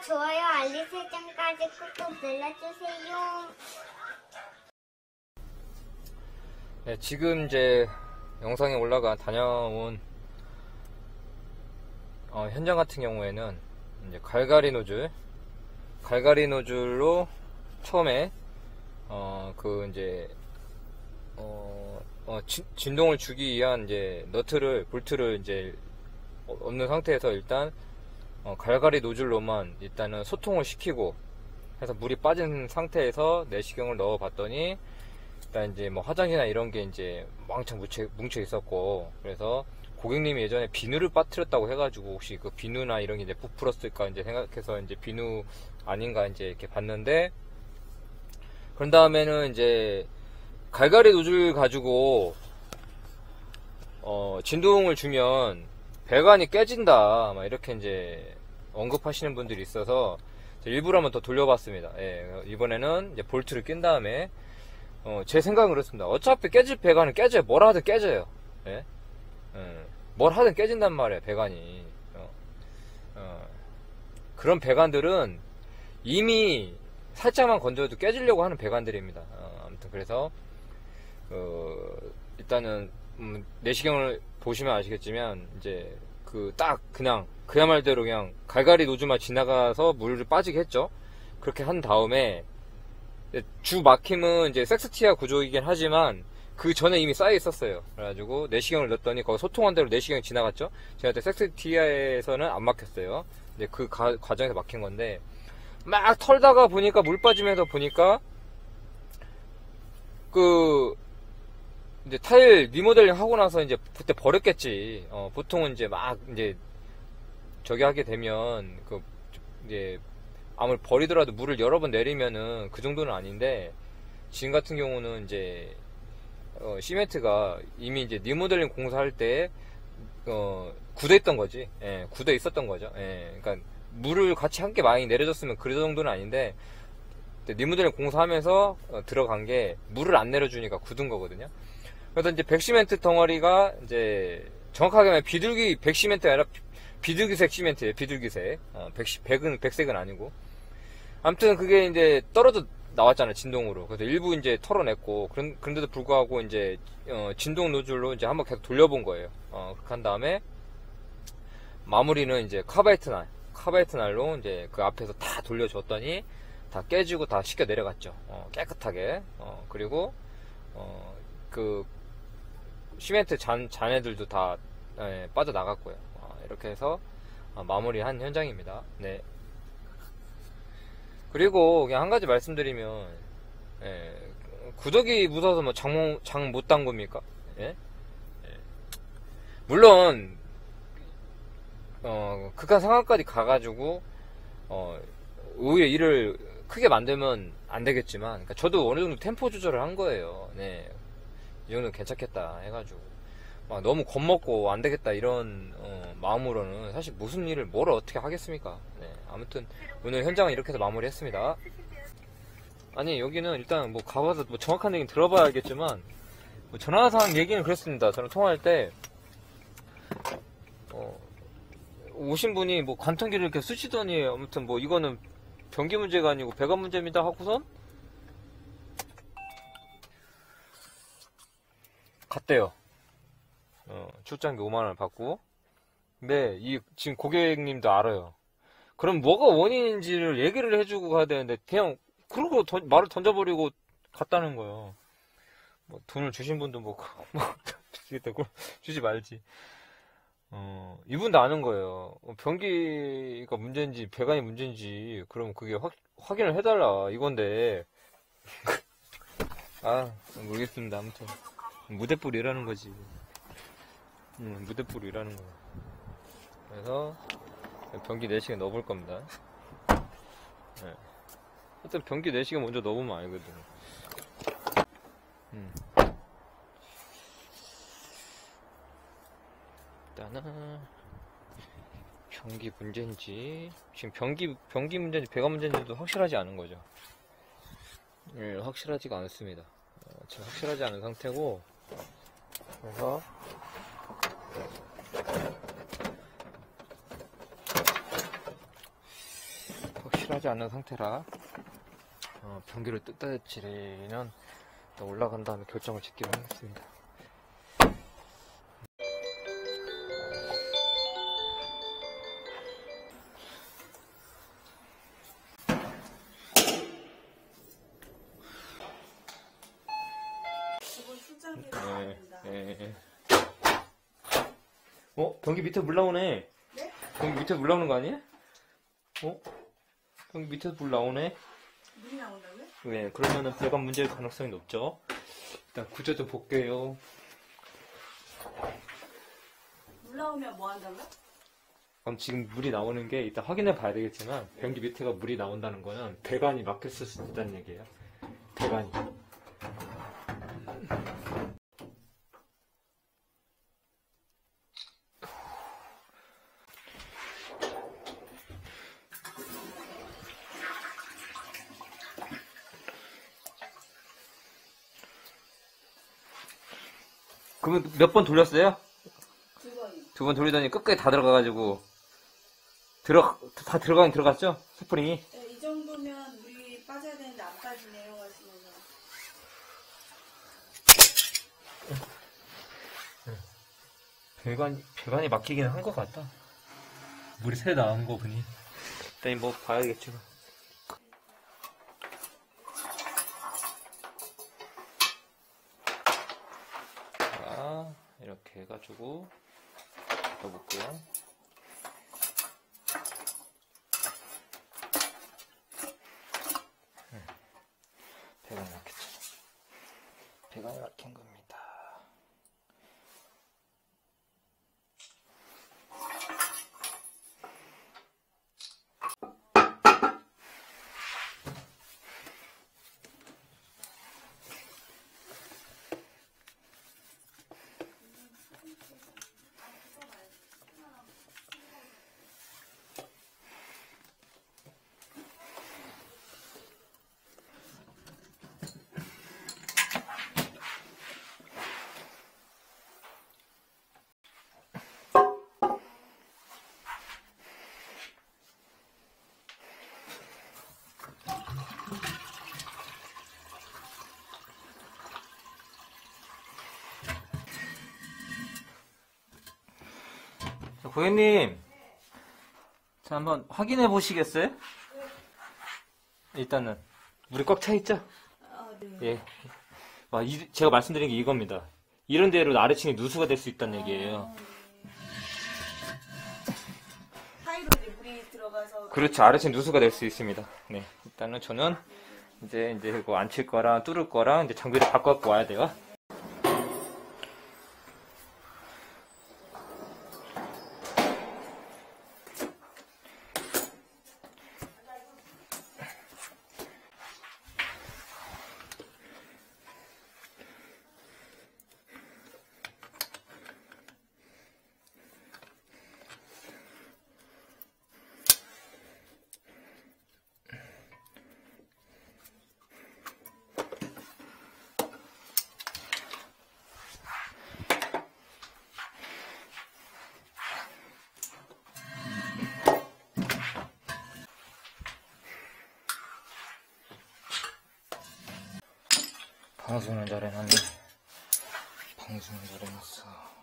좋아요, 알림 설정까지 꾹꾹 눌러주세요. 네, 지금 이제 영상에 올라가 다녀온 현장 같은 경우에는 이제 갈갈이 노즐로 처음에 진동을 주기 위한 이제 볼트를 이제 없는 상태에서 일단 갈갈이 노즐로만 일단은 소통을 시키고 해서 물이 빠진 상태에서 내시경을 넣어 봤더니 일단 이제 뭐 화장이나 이런 게 이제 왕창 뭉쳐 있었고, 그래서 고객님이 예전에 비누를 빠뜨렸다고 해가지고 혹시 그 비누나 이런 게 이제 부풀었을까 이제 생각해서 이제 비누 아닌가 이제 이렇게 봤는데, 그런 다음에는 이제 갈갈이 노즐 가지고 진동을 주면 배관이 깨진다 막 이렇게 이제 언급하시는 분들이 있어서 일부러 한번 더 돌려봤습니다. 예, 이번에는 이제 볼트를 낀 다음에 제 생각은 그렇습니다. 어차피 깨질 배관은 깨져요. 뭘 하든 깨져요. 예? 뭘 하든 깨진단 말이에요, 배관이. 그런 배관들은 이미 살짝만 건져도 깨지려고 하는 배관들입니다. 아무튼 그래서 일단은 내시경을 보시면 아시겠지만 이제 그냥 그야말대로 그냥 갈갈이 노즐만 지나가서 물을 빠지게 했죠. 그렇게 한 다음에 주 막힘은 이제 섹스티아 구조이긴 하지만 그 전에 이미 쌓여 있었어요. 그래가지고 내시경을 넣었더니 거기 소통한 대로 내시경이 지나갔죠. 제가 그때 섹스티아에서는 안 막혔어요. 근데 그 과정에서 막힌 건데, 막 털다가 보니까 물 빠지면서 보니까 이제 타일 리모델링 하고 나서 이제 그때 버렸겠지. 보통은 이제 저기 하게 되면 이제 아무리 버리더라도 물을 여러 번 내리면은 그 정도는 아닌데, 지금 같은 경우는 이제 시멘트가 이미 이제 리모델링 공사할 때 굳어 있던 거지. 예, 굳어 있었던 거죠. 예, 그러니까 물을 같이 함께 많이 내려줬으면 그 정도는 아닌데, 리모델링 공사하면서 들어간 게 물을 안 내려주니까 굳은 거거든요. 그래서 이제 백시멘트 덩어리가 이제 정확하게 하면 비둘기 백시멘트가 아니라 비둘기색 시멘트예요. 비둘기색. 백색은 아니고. 아무튼 그게 이제 떨어져 나왔잖아요, 진동으로. 그래서 일부 이제 털어냈고, 그런데도 불구하고 이제 진동 노즐로 이제 한번 계속 돌려본 거예요. 그렇게 한 다음에 마무리는 이제 카바이트 날로 이제 그 앞에서 다 돌려줬더니 다 깨지고 다 씻겨 내려갔죠. 깨끗하게. 그리고 그 시멘트 잔해들도 다 빠져나갔고요. 이렇게 해서 마무리한 현장입니다. 네. 그리고 그냥 한 가지 말씀드리면, 구더기 묻어서 뭐 장 못 담굽니까? 예? 물론 극한 상황까지 가가지고 의외의 일을 크게 만들면 안 되겠지만, 그러니까 저도 어느 정도 템포 조절을 한 거예요. 네, 이 정도는 괜찮겠다 해가지고 막 너무 겁먹고 안 되겠다 이런 마음으로는 사실 무슨 일을 뭘 어떻게 하겠습니까? 네, 아무튼 오늘 현장은 이렇게 해서 마무리했습니다. 아니, 여기는 일단 뭐 가봐서 뭐 정확한 얘기는 들어봐야겠지만, 뭐 전화상 얘기는 그랬습니다. 저는 통화할 때 오신 분이 뭐 관통기를 이렇게 쓰시더니, 아무튼 뭐 이거는 변기 문제가 아니고 배관 문제입니다 하고선 갔대요. 출장비 5만원을 받고. 근데 지금 고객님도 알아요. 그럼 뭐가 원인인지를 얘기를 해주고 가야 되는데 그냥 그러고 말을 던져버리고 갔다는 거예요. 뭐 돈을 주신 분도 주지 말지. 이분도 아는 거예요. 변기가 문제인지 배관이 문제인지 그럼 그게 확인을 해달라 이건데. 모르겠습니다. 아무튼 무대뽀로 일하는 거지. 무대뽀로 일하는 거야. 그래서 변기 내시경 넣어볼 겁니다. 네. 하여튼 변기 내시경 먼저 넣어보면 알거든. 일단은 변기 문제인지, 지금 변기 문제인지 배관 문제인지도 확실하지 않은 거죠. 네, 확실하지가 않습니다. 지금 확실하지 않은 상태고, 그래서 확실하지 않는 상태라 변기를 뜯어질리면 올라간 다음에 결정을 짓기로 하겠습니다. 네. 변기 밑에 물 나오네. 네? 변기 밑에 물 나오는 거 아니에요? 변기 밑에 물 나오네. 물이 나온다고요? 네, 그러면은 배관 문제일 가능성이 높죠. 일단 구조 좀 볼게요. 물 나오면 뭐 한다고요? 그럼 지금 물이 나오는 게 이따 확인해 봐야 되겠지만 변기 밑에가 물이 나온다는 거는 배관이 막혔을 수 있다는 얘기예요. 배관이. 그러면 몇 번 돌렸어요? 2번이. 2번 돌리더니 끝까지 다 들어가가지고 다 들어가긴 들어갔죠? 스프링이. 네, 이 정도면 물이 빠져야 되는데 안 빠지네요 하시면서. 배관이 막히기는 한 것 같다. 물이 새 나온 거 보니. 일단 뭐 봐야겠죠. 자, 이렇게 해가지고 넣어볼게요. 배관이 막혔죠. 배관이 막힌 겁니다. 고객님, 자, 한번 확인해 보시겠어요? 일단은 물이 꽉 차 있죠? 네. 예. 제가 말씀드린 게 이겁니다. 이런 데로 아래층이 누수가 될 수 있다는 얘기예요. 사이로 이제 물이 들어가서. 그렇죠. 아래층 누수가 될 수 있습니다. 네. 일단은 저는 이제 그거 안 칠 거랑 뚫을 거랑 이제 장비를 바꿔 갖고 와야 돼요. 방수는 잘해놨네. 방수는 잘해놨어.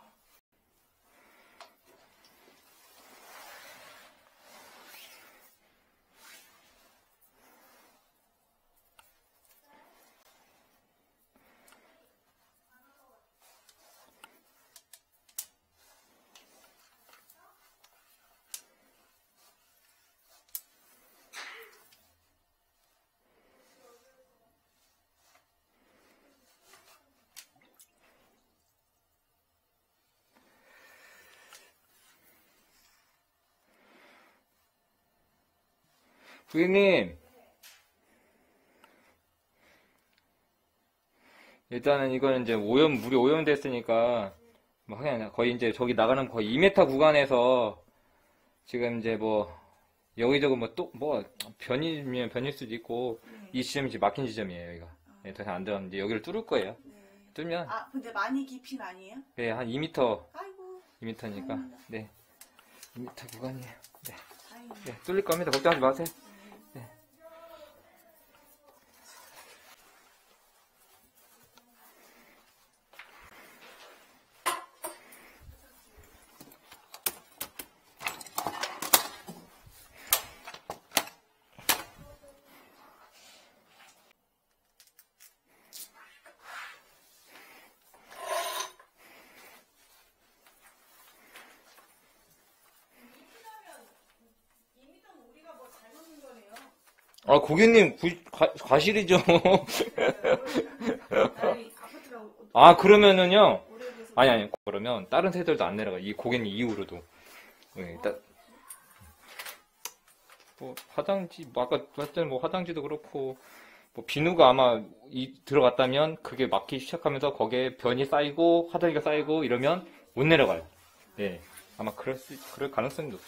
고객님, 일단은 이거는 이제 물이 오염됐으니까, 뭐, 하긴 거의 이제 저기 나가는 거의 2m 구간에서 지금 이제 여기저기 변이면 변일 수도 있고, 이 지점이 지금 막힌 지점이에요, 여기가. 네, 더 이상 안 들어가는데 여기를 뚫을 거예요. 네. 뚫면, 아, 근데 많이 깊이는 아니에요? 네, 한 2m, 아이고. 2m니까, 네. 2m 구간이에요. 네. 다행이네. 네, 뚫릴 겁니다. 걱정하지 마세요. 네. 아, 고객님, 과실이죠. 아니, 아파트가 아, 그러면은요. 오래돼서. 아니. 그러면 다른 세들도 안 내려가. 이 고객님 이후로도. 네, 뭐, 화장지, 뭐 아까 말했던 뭐 화장지도 그렇고, 뭐 비누가 아마 들어갔다면 그게 막기 시작하면서 거기에 변이 쌓이고, 화장지가 쌓이고 이러면 못 내려가요. 예. 아마 그럴 가능성이 높아.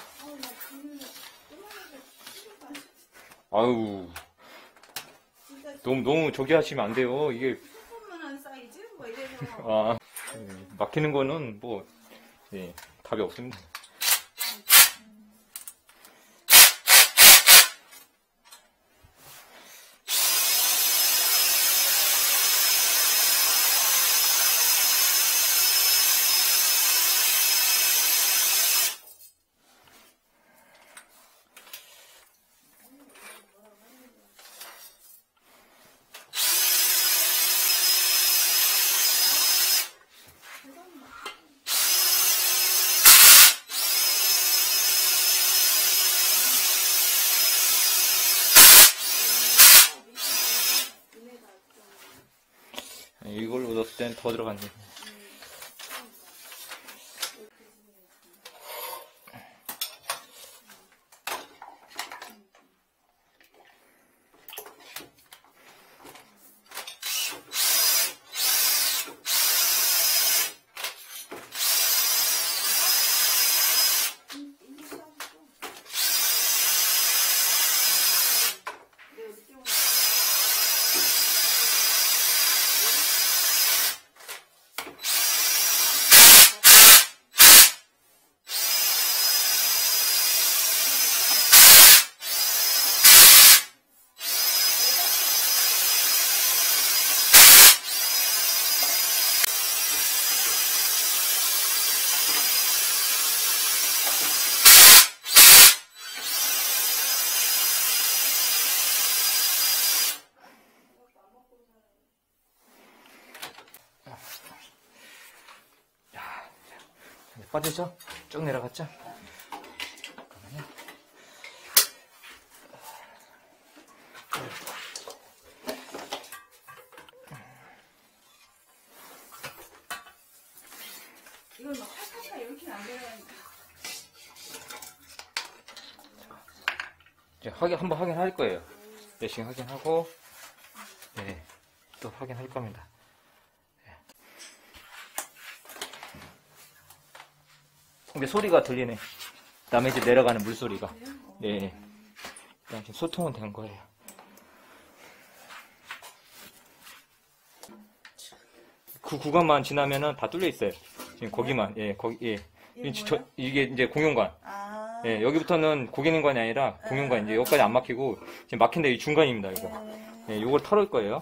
아유. 진짜 너무 저기 하시면 안 돼요. 이게, 조금만한 사이즈? 뭐 이래서. 아, 막히는 거는 뭐, 예, 답이 없습니다. 이걸 얻었을 땐 더 들어갔네. 빠지죠? 쭉 내려갔죠? 잠깐만요. 이건 막 칼칼칼 이렇게 안 내려가니까. 이제 한번 확인할 거예요. 내싱 확인하고, 네, 또 확인할 겁니다. 근데 소리가 들리네. 남의 집 내려가는 물소리가. 네. 일단 지금 소통은 된 거예요. 그 구간만 지나면은 다 뚫려 있어요. 지금 거기만, 예, 거기, 예. 이게 이제 공용관. 아. 예, 여기부터는 고객님관이 아니라 공용관, 이제 여기까지 안 막히고, 지금 막힌데 이 중간입니다, 이거. 예, 요걸 털을 거예요.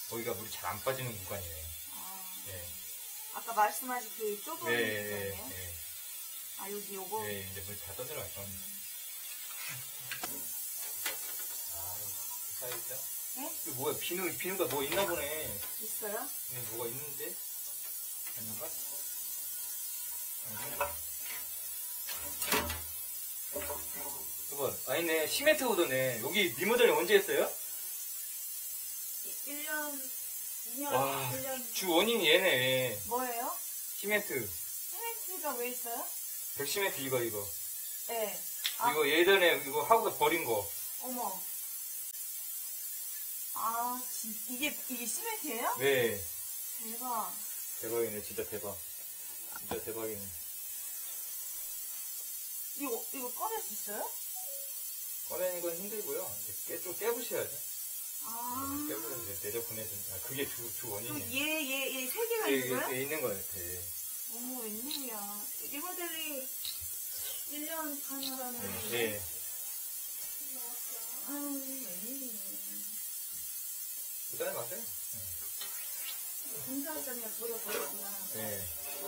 거기가 물이 잘 안 빠지는 구간이에요. 아, 예. 아까 말씀하신 그 좁은 네, 구간이에요? 네. 아, 여기 요거? 네, 이제 물 다 떠들어갈 겁니다. 아, 사이즈야? 네? 이거 뭐야, 비누가 뭐 있나 보네. 있어요? 뭐가 있는데? 아닌가? 이거, 아니네. 시멘트 오더네. 여기 리모델링 언제 했어요? 1년, 2년, 와, 1년. 주 원인이 얘네. 뭐예요? 시멘트. 시멘트가 왜 있어요? 벽시멘트 이거. 네. 아. 이거 예전에 이거 하고서 버린 거. 어머. 아, 이게 시멘트예요? 네. 대박. 대박이네, 진짜 대박. 진짜 대박이네. 이거 꺼낼 수 있어요? 꺼내는 건 힘들고요. 이제 좀 깨부셔야죠. 아. 깨부셔서 이제 내려 보내준. 아, 그게 주 원인이에요. 얘 세 개가 있는 거야? 얘 있는 거 같아. 어머, 웬일이야. 리모델링 1년 반이라는. 네. 아유, 웬일이야. 그다음에 맞아요. 공사장에 버려버렸구나. 네.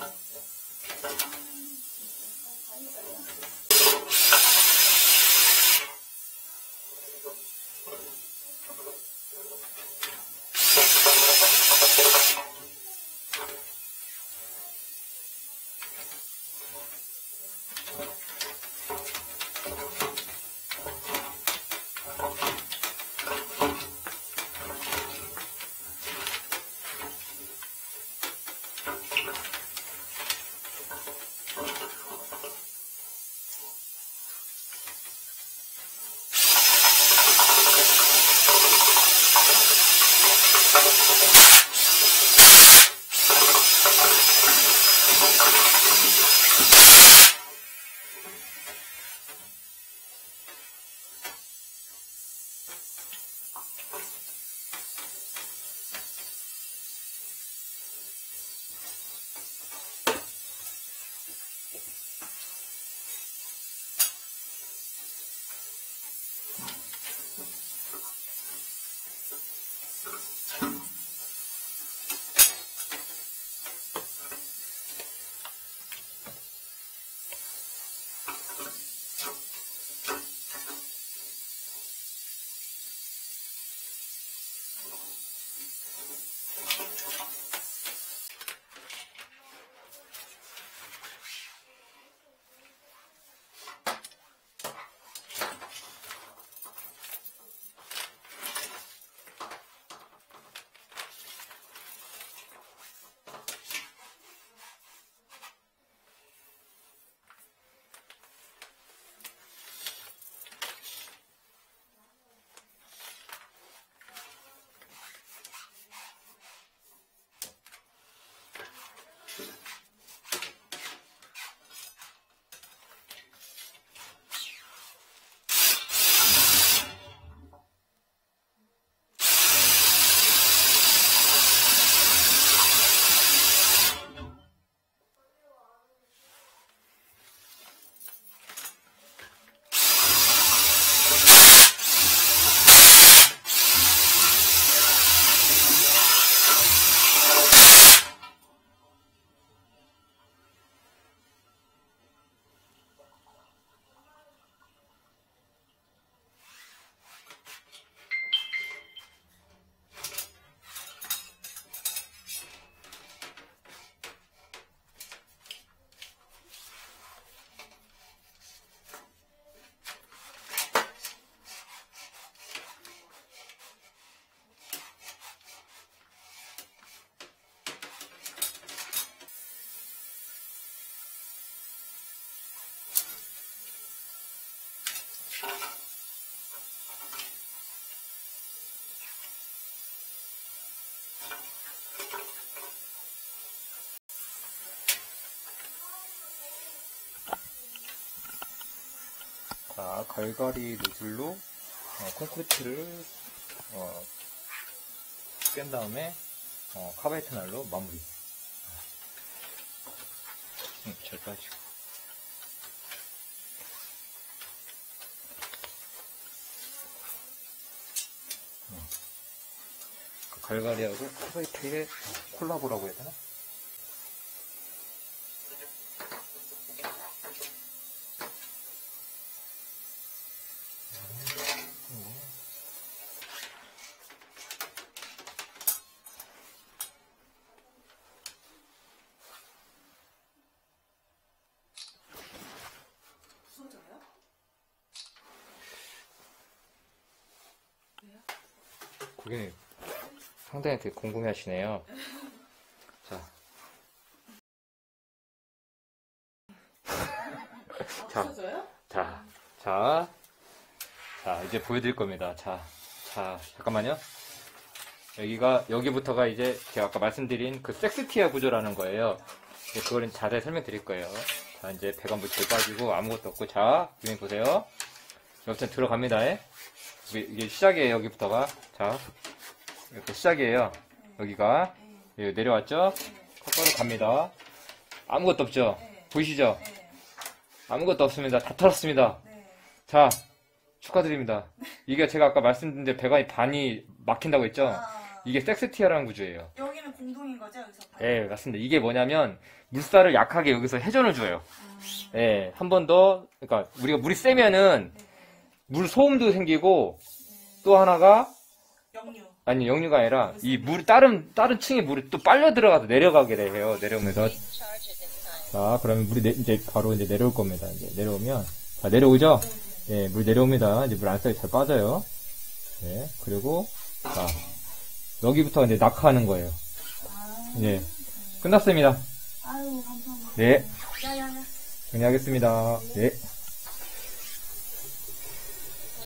자, 갈갈이 노즐로 콘크리트를 뺀 다음에 카바이트 날로 마무리. 잘 빠지고. 갈갈이하고 프라이팬의 콜라보라고 해야 되나? 부서져요? 고객님 상당히 되게 궁금해 하시네요. 자. 부서져요? 자, 이제 보여드릴 겁니다. 자, 잠깐만요. 여기부터가 이제 제가 아까 말씀드린 그 섹스티아 구조라는 거예요. 그거는 자세히 설명드릴 거예요. 자, 이제 배관부 줄 빠지고 아무것도 없고, 자, 고객님 보세요. 여기부터 들어갑니다. 이게 시작이에요, 여기부터가. 자, 이렇게 시작이에요. 여기가. 여기 내려왔죠? 컷바로 갑니다. 아무것도 없죠? 보이시죠? 아무것도 없습니다. 다 털었습니다. 자, 축하드립니다. 이게 제가 아까 말씀드린 데 배관이 반이 막힌다고 했죠? 이게 섹스티아라는 구조예요. 여기는 공동인 거죠? 여기서 예, 맞습니다. 이게 뭐냐면 물살을 약하게 여기서 회전을 줘요. 예, 한 번 더, 그러니까 우리가 물이 세면은 물 소음도 생기고 또 하나가 역류. 아니 역류가 아니라 이 물 다른 층의 물이 또 빨려 들어가서 내려가게 돼요. 내려오면서 자 그러면 물이 이제 바로 이제 내려올 겁니다. 이제 내려오면 자 내려오죠. 예, 물 내려옵니다. 이제 물 안쪽에 잘 빠져요. 예, 그리고 자 여기부터 이제 낙하하는 거예요. 예, 끝났습니다. 아유 감사합니다. 네, 야야야. 정리하겠습니다. 네.